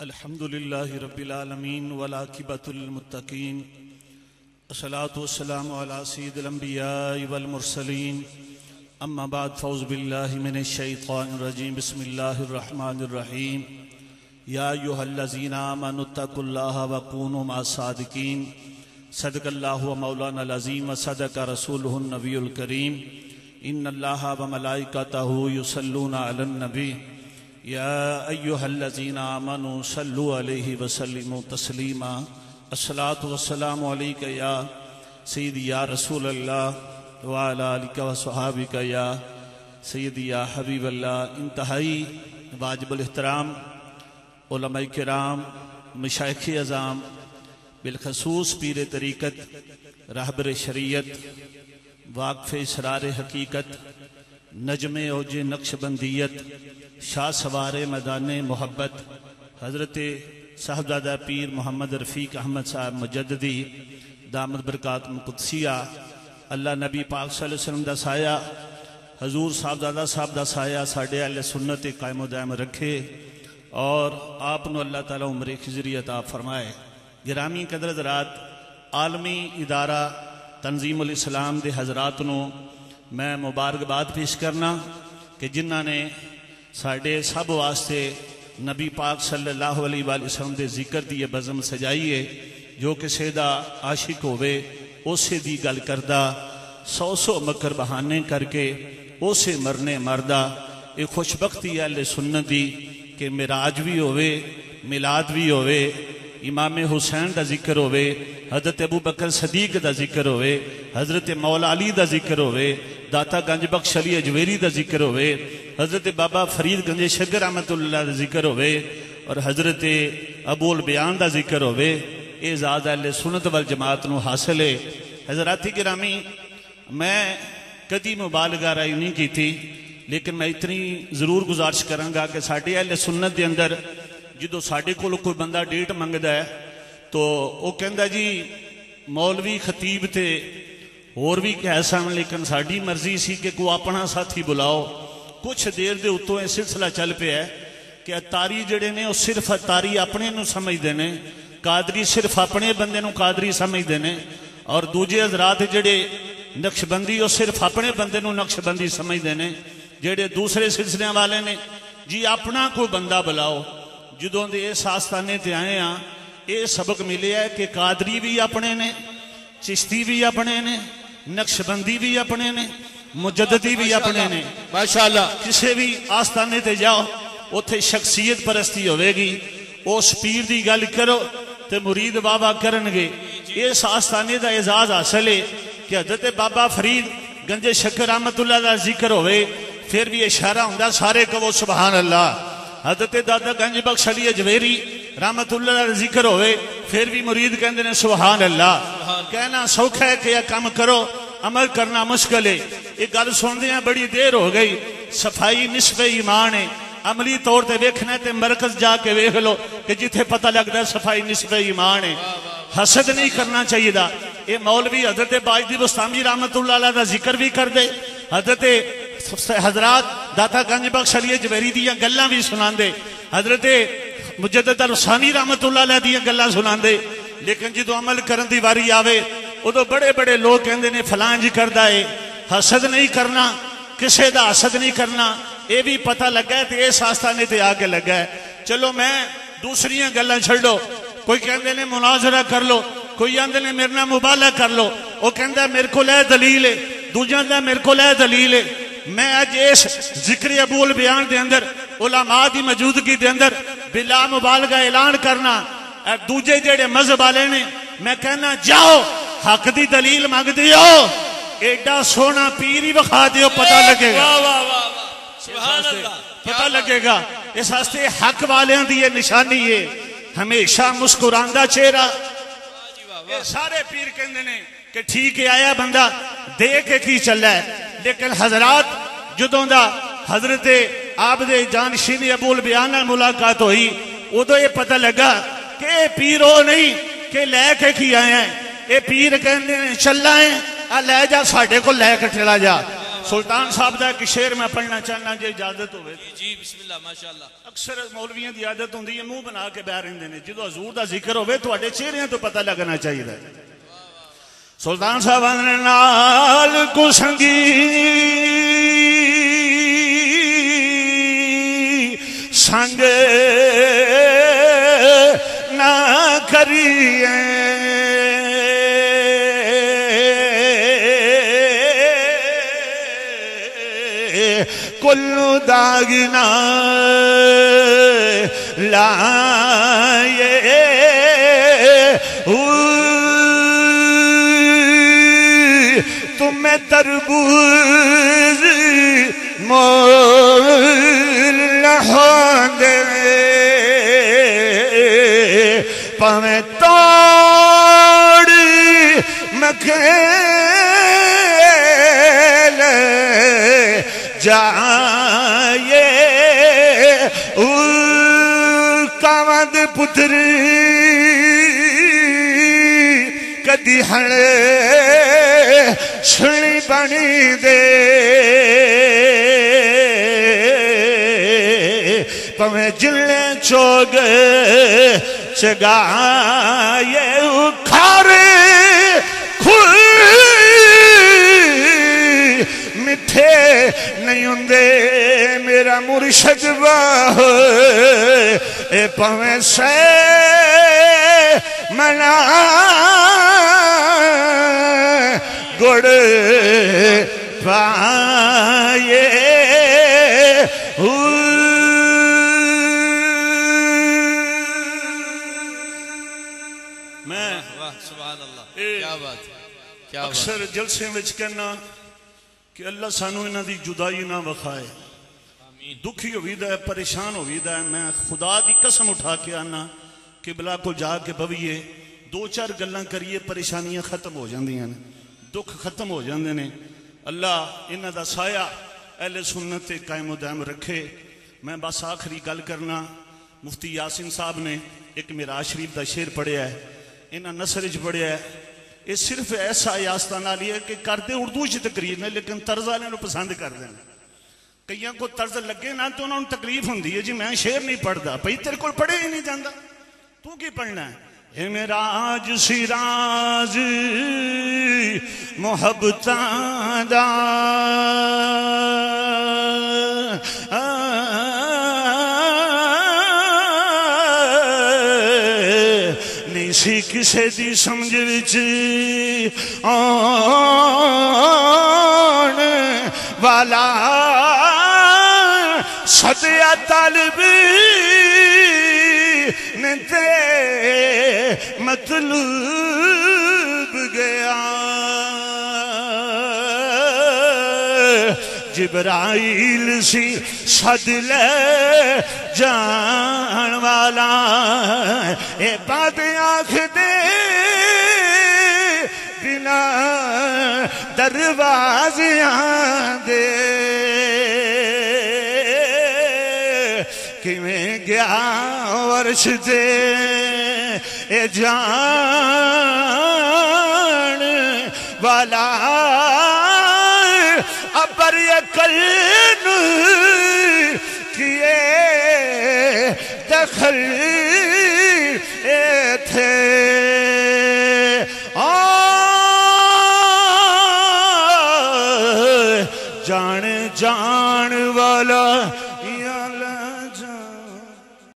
الحمد للہ رب العالمین والعاقبۃ للمتقین الصلاۃ والسلام علی سید الانبیاء والمرسلین اما بعد فاعوذ باللہ من الشیطان الرجیم بسم اللہ الرحمن الرحیم یا ایھا الذین آمنوا اتقوا اللہ وکونوا مع الصادقین صدق اللہ مولانا العظیم وصدق رسولہ النبی الکریم ان اللہ وملائکتہ یصلون علی النبی یا ایھا الذین آمنوا صلوا علیہ وسلموا تسلیما الصلاۃ والسلام علیک یا سیدی یا رسول اللہ وعلی آلک وصحابک یا سیدی یا حبیب اللہ۔ انتہائی واجب الاحترام علماء کرام، مشائخ اعظام، بالخصوص پیر طریقت، رہبر شریعت، واقف اسرار حقیقت، نجم اوج نقش بندیت، شاہ سوار میدان محبت، حضرت صاحبزادہ پیر محمد رفیق احمد صاحب مجددی دامت برکات قدسیہ، اللہ نبی پاک صلی اللہ علیہ وسلم دا سایہ، حضور صاحبزادہ صاحب دا سایہ ساڑھے اہل سنت قائم و دائم رکھے اور آپ نو اللہ تعالیٰ عمر خضری عطا فرمائے۔ گرامی قدر حضرات، عالمی ادارہ تنظیم الاسلام دے حضرات نو میں مبارکباد پیش کرنا کہ جنہاں نے ساڑھے سب واسطے نبی پاک صلی اللہ علیہ وآلہ وسلم دے ذکر دی بزم سجائیے، جو کسے دا عاشق ہوئے اسے دی گل کردہ، سو مکر بہانے کر کے اسے مرنے مردہ۔ ایک خوشبختی اہل سنت دی کہ معراج بھی ہوئے، میلاد بھی ہوئے، امام حسین دا ذکر ہوئے، حضرت ابوبکر صدیق دا ذکر ہوئے، حضرت مولا علی دا ذکر ہوئے، داتا گنج بخش علی اجویری دا ذکر ہوئے، حضرت بابا فرید گنج شگر رحمتہ اللہ دا ذکر ہوئے، اور حضرت ابوالبیان دا ذکر ہوئے۔ اعزاز اہل سنت والجماعت نو حاصل ہے۔ حضرات گرامی، میں کدی مبالغہ رائی نہیں کی تھی، لیکن میں اتنی ضرور گزارش کروں گا کہ ساڑھے اہل سنت دے اندر جدو ساڑھے کو کوئی بندہ ڈیٹ منگدا ہے تو وہ کہندا جی مولوی خطیب تھے اور بھی کہہ سن، لیکن ساڑھی مرضی سی کہ کوئی اپنا ساتھی بلاؤ۔ کچھ دیر دے اتوں یہ سلسلہ چل پہ ہے کہ اتاری جڑے نے وہ صرف اتاری اپنے نو سمجھتے ہیں، قادری صرف اپنے بندے نو قادری سمجھتے ہیں، اور دوجے حضرات جڑے نقش بندی وہ صرف اپنے بندے نو نقش بندی سمجھتے ہیں، جڑے دوسرے سلسلے والے نے جی اپنا کوئی بندہ بلاؤ۔ جدوں دے اس آستانے تے آئے ہاں یہ سبق ملے ہے کہ قادری بھی اپنے نے، چشتی بھی اپنے نے، نقش بندی بھی اپنے نے، مجددی بھی اپنے نے۔ ماشاءاللہ کسے بھی آستانے تے جاؤ اتھے شخصیت پرستی ہوئے گی، اس پیر دی گل کرو تے مرید بابا کرنگے۔ اس آستانے دا اعزاز حاصل ہے کہ حضرت بابا فرید گنج شکر رحمت اللہ دا ذکر ہوئے، پھر بھی اشارہ ہوندہ سارے کو سبحان اللہ۔ حضرت دادا گنج بخش علی اجویری رحمت اللہ دا ذکر ہوئے، پھر بھی مرید کہندے نے سبحان اللہ۔ کہنا سوکھا ہے کہ یہ کام کرو، عمل کرنا مشکل ہے۔ ایک گل سن دیا بڑی دیر ہو گئی، صفائی نصف ایمان ہے۔ عملی طور تے ویکھنا تے مرکز جا کے ویکھ لو کہ جتھے پتہ لگتا ہے صفائی نصف ایمان ہے۔ حسد نہیں کرنا چاہیے دا۔ یہ مولوی حضرت باجدی بستامی رحمت اللہ علیہ دا ذکر بھی کر دے، حضرت حضرات داتا گنج بخش علی اجویری دیاں گلاں بھی سنان دے، حضرت مجدد رسانی رحمت اللہ علیہ دیاں گلاں سنان دے، لیکن جدو عمل کرن دی واری آوے ادو بڑے بڑے لوگ کہندے نے فلان جی کردہ ہے۔ حسد نہیں کرنا، کسے دا حسد نہیں کرنا، یہ بھی پتہ لگا ہے تے اس آستانے تے آ کے لگا ہے۔ چلو میں دوسریاں گلاں چھڑو، کوئی کہندے نے مناظرہ کر لو، کوئی کہندے نے میرے نال مبالغہ کر لو، وہ کہندا میرے کو لے دلیل ہے، دوجاں دا میرے کو لے دلیل ہے۔ میں اج اس ذکر ابوالبیان دے اندر علماء دی موجودگی دے اندر بلا مبالغہ اعلان کرنا، دوجے جڑے مذہب والے نے میں کہنا جاؤ حق دی دلیل مانگ دیو، ایڈا سونا پیر ہی بخا دیو، پتہ لگے گا، پتہ لگے گا۔ اس واسطے حق والیاں دی یہ نشانی ہے، ہمیشہ مسکراندہ چہرہ۔ یہ سارے پیر کہندے نے کہ ٹھیک ہے آیا بندہ دے کے کی چل ہے، لیکن حضرات جدوں دا حضرت آپ دے جانشین ابوالبیان ملاقات ہوئی ادو یہ پتہ لگا کہ اے پیر ہو نہیں کہ لے کے کی آئے ہیں، اے پیر کہندے نے چل آئے لے جا ساڑھے کو لے کے چلا جا۔ سلطان صاحب دا ایک شعر میں پڑھنا چاہنا جے اجازت ہوئے جی بسم اللہ ماشاءاللہ. اکثر مولویاں دی عادت ہوندی ہے منہ بنا کے بہ رہندے نے جدوں حضور دا ذکر ہوئے تواڈے چہرے تو پتہ لگنا چاہیے. سلطان صاحب نے نال کو سنگی سنگ نہ کریے کلو داغنا لائے تمہیں تربوز مول لہندے پاویں توڑی مکھیل جائے کامد پتری کدی ہڑے چھڑی بنی دے پویں جلے چوگ چگائے کھارے کھوئی مٹھے نہیں ہوندے میرا مرشد واہ اے پویں سے منا گڑ پائے میں سبحان اللہ کیا بات اکثر جلسے وچ کہنا کہ اللہ سانو انہاں دی جدائی نہ وکھائے دکھی ہوئی ہے پریشان ہوئی ہے میں خدا دی قسم اٹھا کے آنا کہ بلا کو جا کے بویے دو چار گلاں کریے پریشانیاں ختم ہو جاندیاں دکھ ختم ہو جاندے نے اللہ انہاں دا سایہ اہل سنت قائم و دائم رکھے. میں بس آخری گل کرنا مفتی یاسین صاحب نے ایک میراج شریف دا شعر پڑھیا ہے انہاں نثر وچ پڑھیا ہے یہ صرف ایسا آستانہ لیا کہ کرتے اردو چ تقریر نے لیکن طرز والے نو پسند کر دیں کئیاں کو طرز لگے نہ تو انہوں نے تکلیف ہوندی ہے جی میں شعر نہیں پڑھدا بھئی تیرے کول پڑھے ہی نہیں جاندا تو کی پڑھنا ہے. اے میراج سراج محبتاں دا نہیں سی کسے دی سمجھ وچ آن والا صدیہ طالب نے تے مطلوب گیا جبرائیل سی صد لے جان والا اے بات آنکھ دے بنا دروازیاں دے کیویں گیا ورش دے اے جان والا ابر یکلن کیے دخل اے تھے